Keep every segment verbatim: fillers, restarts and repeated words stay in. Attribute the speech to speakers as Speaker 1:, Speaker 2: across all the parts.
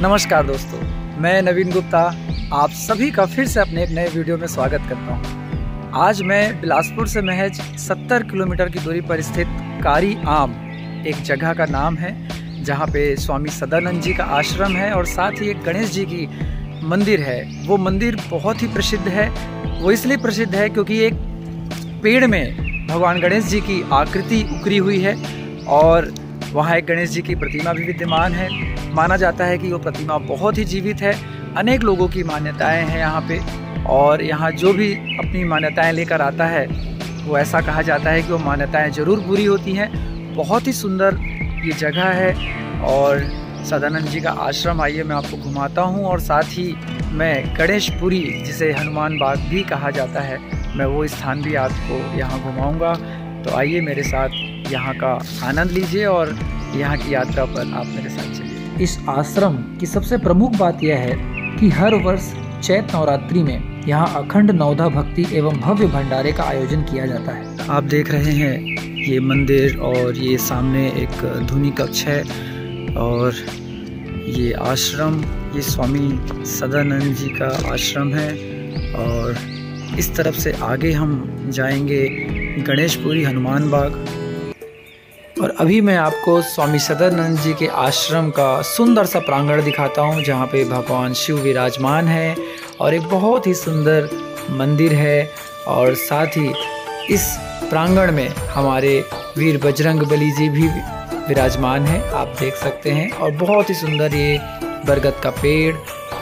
Speaker 1: नमस्कार दोस्तों, मैं नवीन गुप्ता आप सभी का फिर से अपने एक नए वीडियो में स्वागत करता हूं। आज मैं बिलासपुर से महज सत्तर किलोमीटर की दूरी पर स्थित कारी आम एक जगह का नाम है, जहां पे स्वामी सदानंद जी का आश्रम है और साथ ही एक गणेश जी की मंदिर है। वो मंदिर बहुत ही प्रसिद्ध है। वो इसलिए प्रसिद्ध है क्योंकि एक पेड़ में भगवान गणेश जी की आकृति उकरी हुई है और वहाँ एक गणेश जी की प्रतिमा भी विद्यमान है। माना जाता है कि वो प्रतिमा बहुत ही जीवित है। अनेक लोगों की मान्यताएं हैं यहाँ पे, और यहाँ जो भी अपनी मान्यताएं लेकर आता है वो ऐसा कहा जाता है कि वो मान्यताएं ज़रूर पूरी होती हैं। बहुत ही सुंदर ये जगह है और सदानंद जी का आश्रम, आइए मैं आपको घुमाता हूँ। और साथ ही मैं गणेशपुरी, जिसे हनुमान बाग भी कहा जाता है, मैं वो स्थान भी आपको यहाँ घुमाऊँगा। तो आइए मेरे साथ यहाँ का आनंद लीजिए और यहाँ की यात्रा पर आप मेरे साथ चलिए। इस आश्रम की सबसे प्रमुख बात यह है कि हर वर्ष चैत्र नवरात्रि में यहाँ अखंड नवधा भक्ति एवं भव्य भंडारे का आयोजन किया जाता है। आप देख रहे हैं ये मंदिर और ये सामने एक धुनी कक्ष है और ये आश्रम, ये स्वामी सदानंद जी का आश्रम है। और इस तरफ से आगे हम जाएंगे गणेशपुरी हनुमान बाग। और अभी मैं आपको स्वामी सदानंद जी के आश्रम का सुंदर सा प्रांगण दिखाता हूँ, जहाँ पे भगवान शिव विराजमान है और एक बहुत ही सुंदर मंदिर है। और साथ ही इस प्रांगण में हमारे वीर बजरंगबली जी भी विराजमान है, आप देख सकते हैं। और बहुत ही सुंदर ये बरगद का पेड़।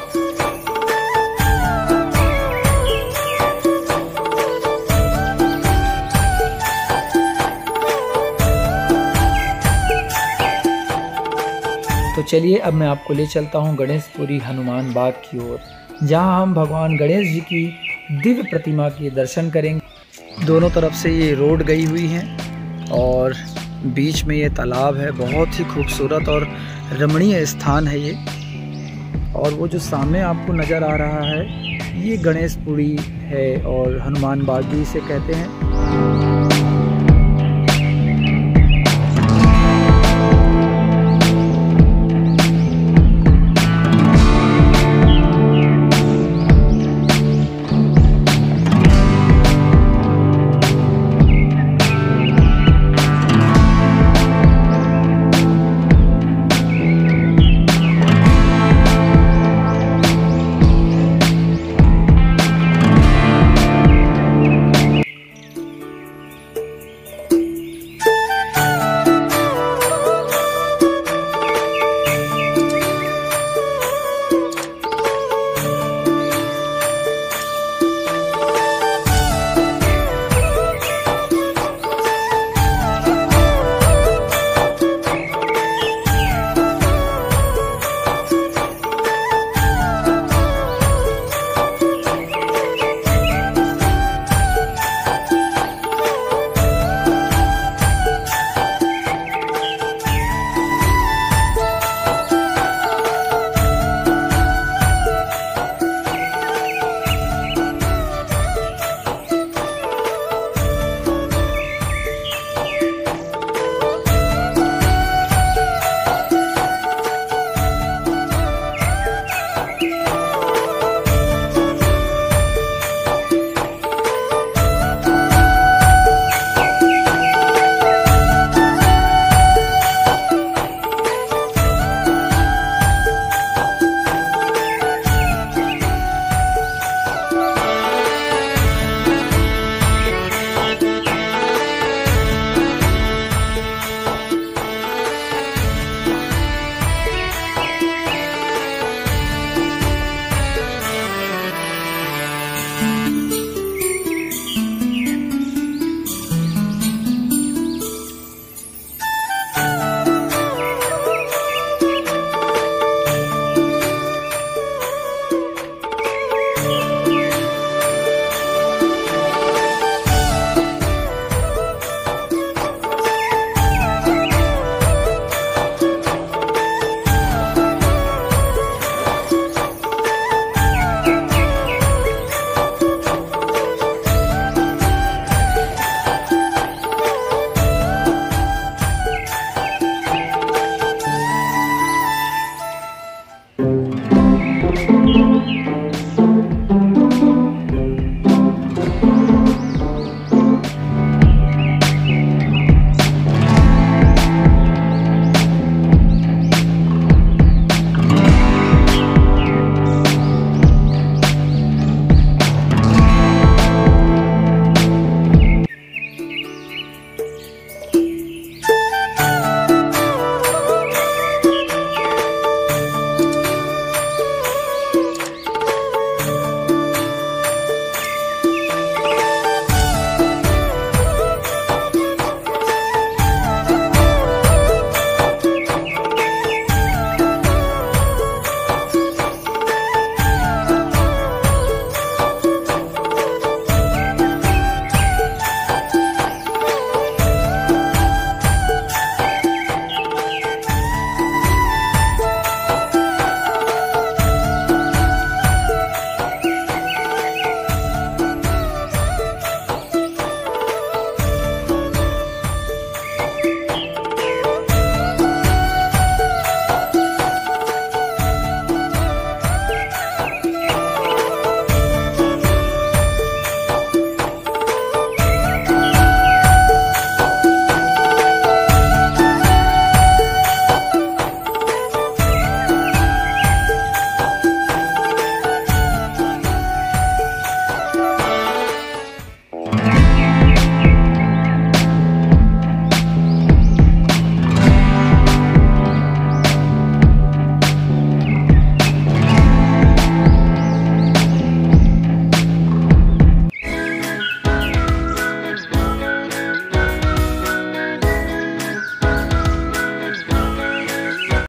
Speaker 1: तो चलिए अब मैं आपको ले चलता हूँ गणेशपुरी हनुमान बाग की ओर, जहाँ हम भगवान गणेश जी की दिव्य प्रतिमा के दर्शन करेंगे। दोनों तरफ से ये रोड गई हुई है और बीच में ये तालाब है। बहुत ही खूबसूरत और रमणीय स्थान है ये। और वो जो सामने आपको नज़र आ रहा है ये गणेशपुरी है और हनुमान बाग भी इसे कहते हैं।